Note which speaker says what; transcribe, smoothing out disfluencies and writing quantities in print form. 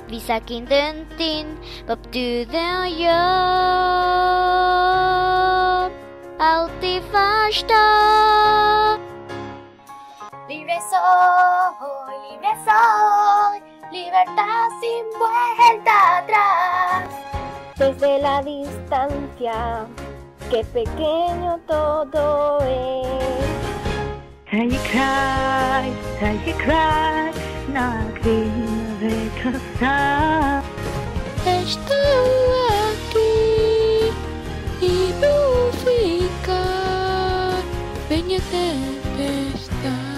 Speaker 1: Vi zag in den tin, op de jobb. Alltid förstå.
Speaker 2: Libre soy, libertad sin vuelta atrás.
Speaker 3: Desde la distancia, qué pequeño todo es.
Speaker 4: Can you cry, natin rekasa.
Speaker 5: Estou aqui e vou ficar. Venha tempestade.